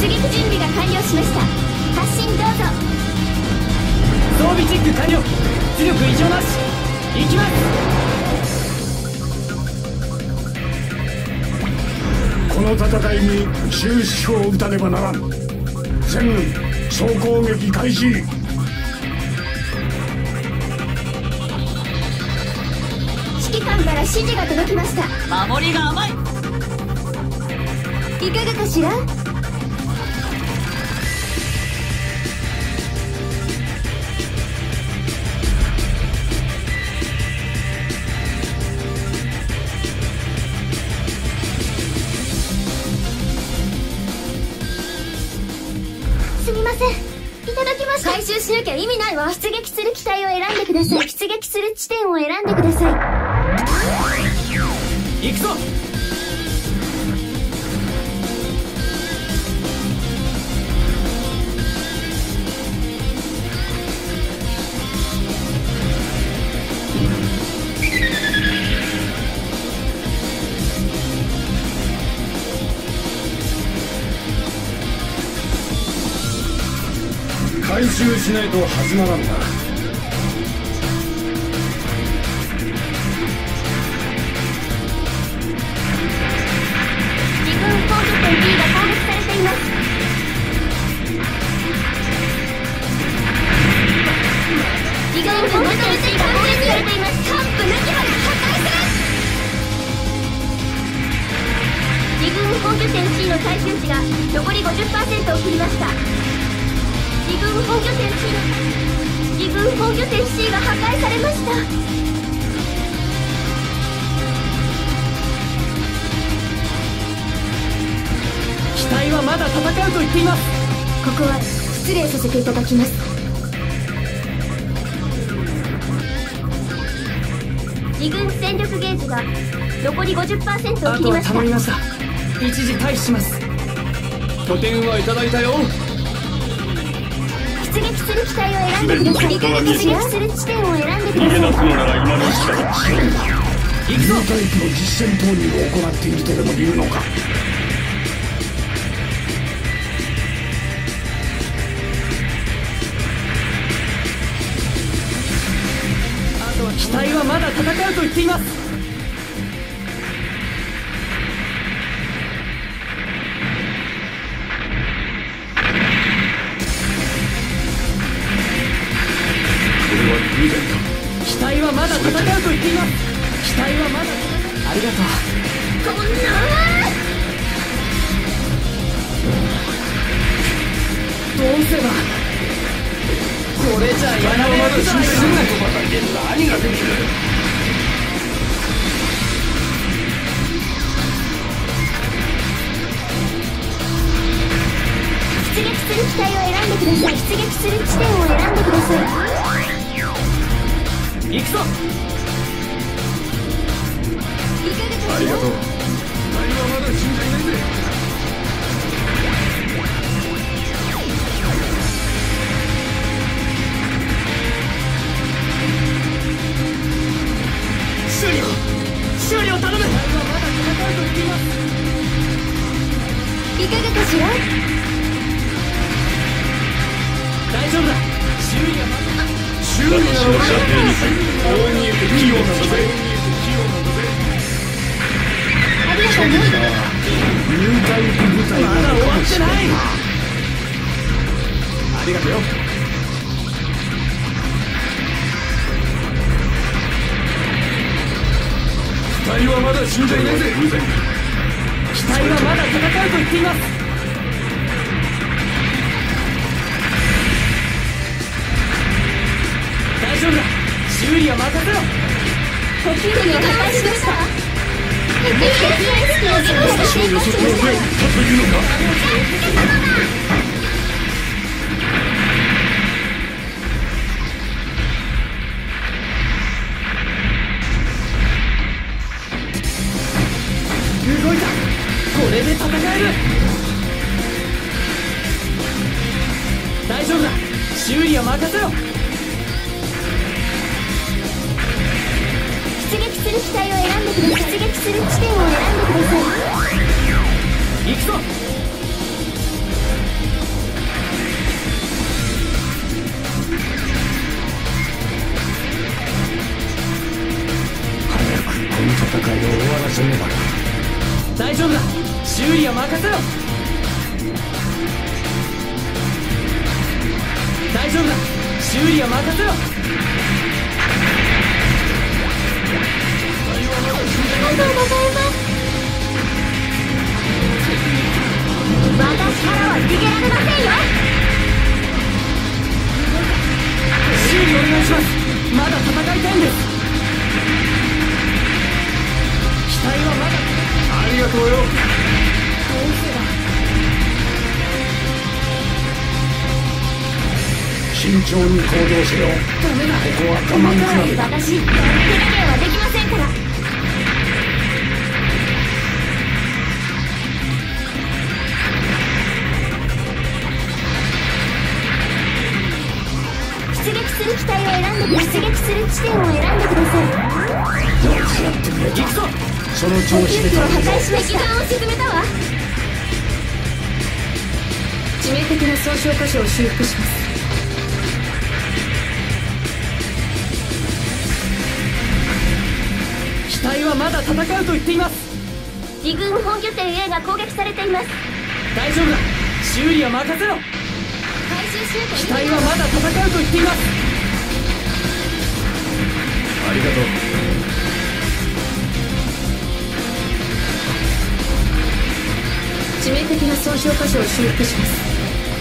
出撃準備が完了しました。発進どうぞ。 装備チェック完了。出力異常なし。行きます。 この戦いに終止符を打たねばならん。全軍総攻撃開始。 指揮官から指示が届きました。 守りが甘い。 いかがかしら。すみません、いただきました。回収しなきゃ意味ないわ。出撃する機体を選んでください。出撃する地点を選んでください。 行くぞ。 回収しないと始まらんな。 自軍攻撃点 B が攻撃されています。自軍攻撃点 C が攻撃されています。幹部抜きまで破壊する。自軍本拠点 C の耐久値が残り 50% を切りました。自軍本拠点 C が破壊されました。 機体はまだ戦うと言っています。 ここは失礼させていただきます。自軍戦力ゲージが残り 50% を切りました。 あとは頼みました。一時退避します。拠点はいただいたよ。 出撃する機体を選んでください。出撃する地点を選んでください。 逃げ出すのなら今のうちだ。 行くぞ。 ニュータイプの実戦投入を行っているとでも言うのか。 あとは機体はまだ戦うと言っています。機体はまだ戦うと言っています。機体はまだ。ありがとう。 こんなどうすれば。これじゃやられることは何ができる。 出撃する機体を選んでください。出撃する地点を選んでください。 行くぞ。 いかがかしら。 ありがとう。お前はまだ死んでいないぜ。 修理を頼む。機体はまだ戦うと言っています。 いかがかしら。 大丈夫だ。修理はまだ。 私の射程に入る。こう見えて器用なんだぜ。 ありがとうね。 ニュータイプ部隊まだ終わってない。ありがとうよ。 機体はまだ死んでいないぜ。 機体はまだ戦うと言っています。大丈夫だ。修理は任せろ。 補給機を破壊しました。PSP を自分で成功しました。 というのか。 動いた。これで戦える。大丈夫だ。修理は任せろ。 出撃する機体を選んでください。出撃する地点を選んでください。 行くぞ。 大丈夫だ。修理は任せろ。 ありがとうございます。私からは逃げられませんよ。 修理お願いします。まだ戦いたいんです。機体はまだ。 ありがとうよ。慎重に行動せよ。 ダメだ。 ここは我慢比べだ。 私手加減はできませんから。出撃する機体を選んで出撃する地点を選んでください。 よくやってくれた。 行くぞ。 その調子でを破頼むぞ。 壊し撃弾を沈めたわ。致命的な損傷箇所を修復します。 機体はまだ戦うと言っています。 自軍本拠点 A が攻撃されています。 大丈夫だ。修理は任せろ。 回収しなきゃ。 機体はまだ戦うと言っています。 ありがとう。 致命的な損傷箇所を修復します。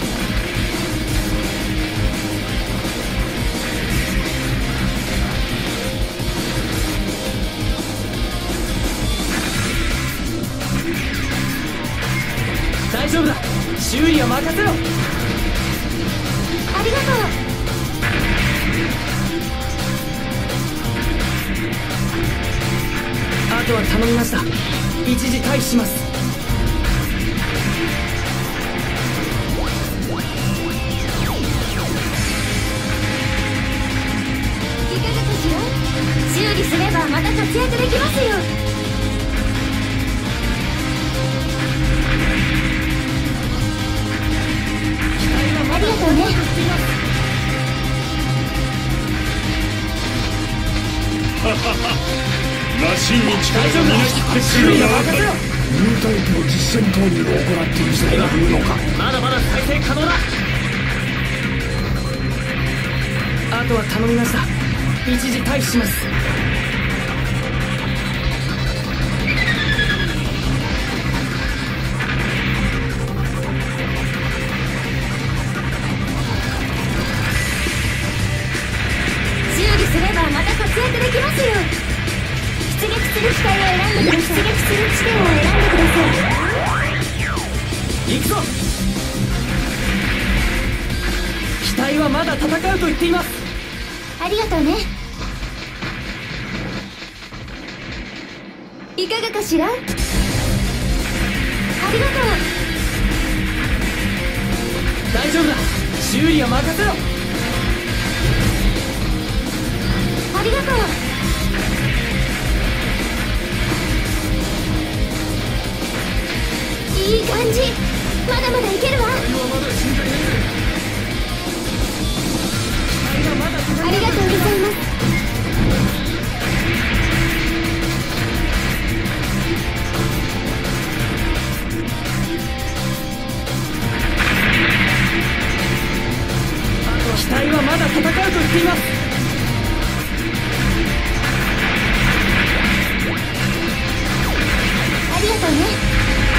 大丈夫だ。修理は任せろ。 ありがとう。 あとは頼みました。一時退避します。 いかがかしら。修理すればまた活躍できますよ。ありがとうね。 マシンに力大丈夫だ。修理は任せろ。 ニュータイプの実戦投入を行っているそうだいうのか。 まだまだ再生可能だ。あとは頼みました。一時退避します。 修理すればまた活躍できますよ。出撃する機体を選んでください。出撃する地点を選んでください。 行くぞ。機体はまだ戦うと言っています。 ありがとうね。いかがかしら。ありがとう。 大丈夫だ。修理は任せろ。 ありがとう。いい感じ。まだまだいけるわ。ありがとうございます。 機体はまだ戦うと言っています。 ありがとうね。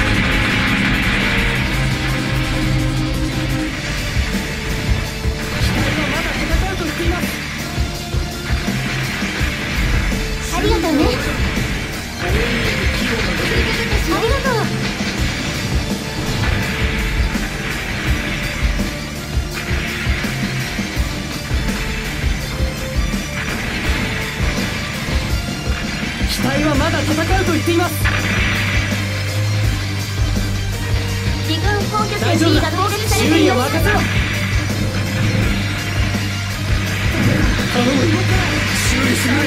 ありがとうね。ありがとう。 機体はまだ戦うと言っています。 自軍本拠点大丈夫 B だ。 が攻撃され修理ています。 は任せろ。頼む。修理する。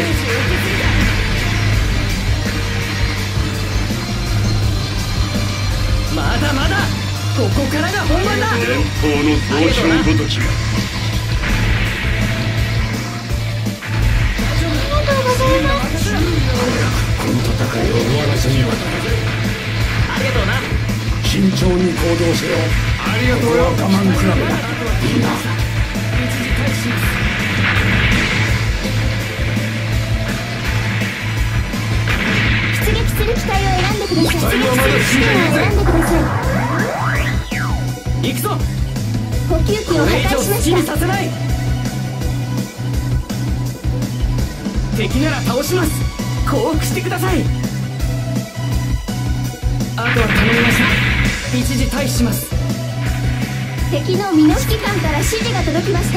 まだまだ。ここからが本番だ。 伝統の闘将ごときが。 ありがとうございます。 この戦いを終わらせにはならない。 ありがとうな。 慎重に行動せよ。ありがとうよ。我慢比べだ。いいな。 時退します。 出撃する機体を選んでください。出撃する地点を選んでください。 行くぞ。 補給機を破これ以上壊しま好きにした。 させない。敵なら倒します。降伏してください。あとは頼みました。一時退避します。 敵のミノ指揮官から指示が届きました。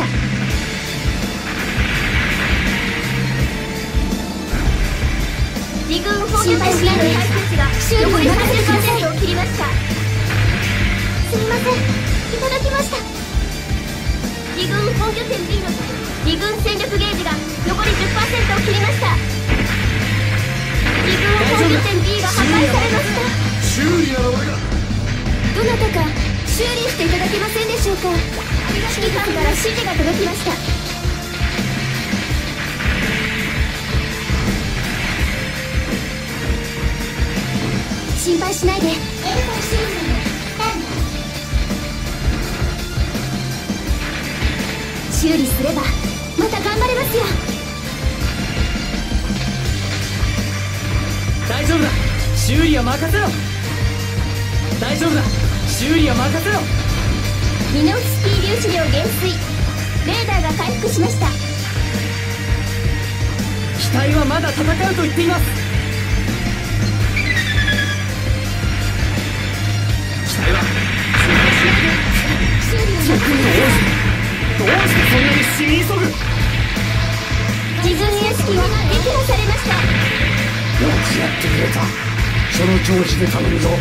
自軍本拠地にある排出値が残り 30% を切りました。すみません、いただきました。自軍本拠点 B の自軍戦力ゲージが残り 10% を切りました。自軍本拠点 B が破壊されました。 修理なら俺が。 どなたか修理していただけませんでしょうか。指揮官から指示が届きました。心配しないで。修理すればまた頑張れますよ。 大丈夫だ。修理は任せろ。大丈夫だ。修理は任せろ。 ミノフスキー粒子量減衰。レーダーが回復しました。 機体はまだ戦うと言っています。機体は修理をどうしてそんなに死に急ぐ。 自軍屋敷は撃破されました。 よくやってくれた。その調子で頼むぞ。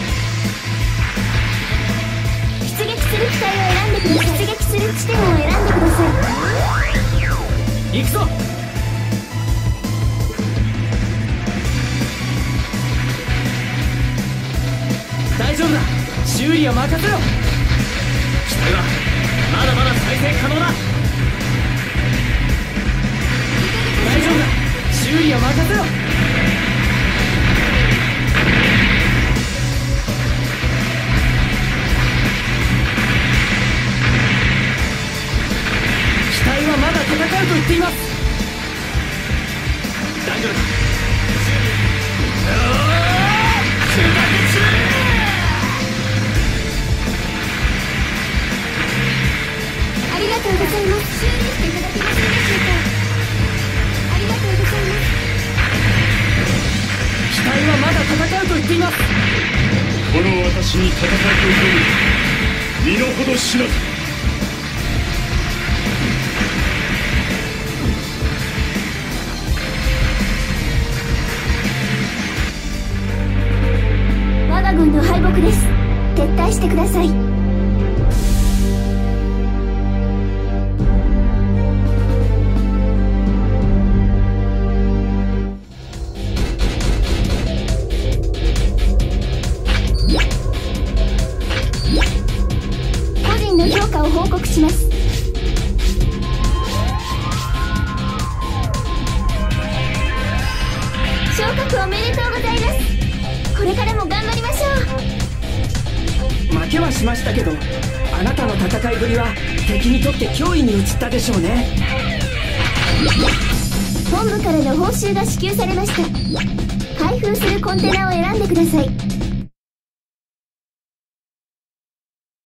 出撃する機体を選んでください。出撃する地点を選んでください。 行くぞ。大丈夫だ。修理は任せろ。機体はまだまだ再生可能だ。大丈夫だ。修理は任せろ。機体はまだ戦うと言っています。大丈夫だ。 ありがとうございます。修理していただけませんでしょうか。ありがとうございます。 機体はまだ戦うと言っています。 この私に戦いを挑む身の程知らず。 我が軍の敗北です。撤退してください。個人の評価を報告します。昇格おめでとうございます。これからも頑張りましょう。 負けはしましたけど、あなたの戦いぶりは敵にとって脅威に移ったでしょうね。 本部からの報酬が支給されました。開封するコンテナを選んでください。